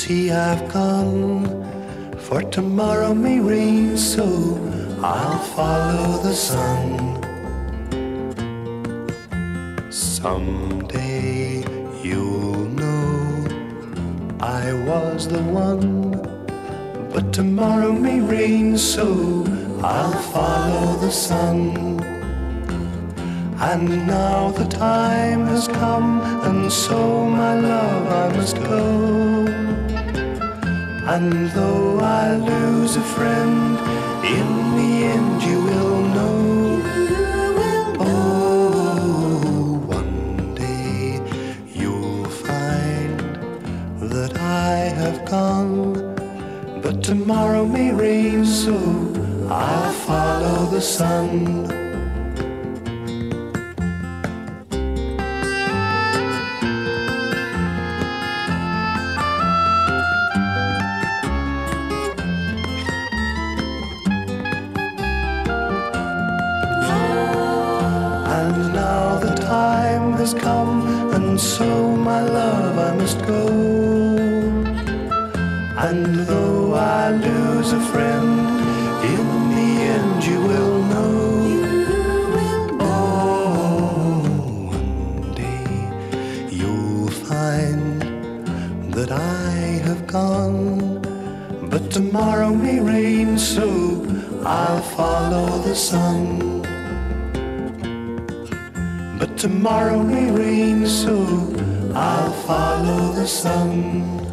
see I've gone, for tomorrow may rain, so I'll follow the sun. Someday you'll know I was the one, but tomorrow may rain, so I'll follow the sun. And now the time has come, and so my love I must go. And though I lose a friend, in the end you will know. Oh, one day you'll find that I have gone, but tomorrow may rain, so I'll follow the sun. And now the time has come, and so my love I must go. And though I lose a friend, in the end you will know. Oh, one day you'll find that I have gone, but tomorrow may rain, so I'll follow the sun. But tomorrow may rain, so I'll follow the sun.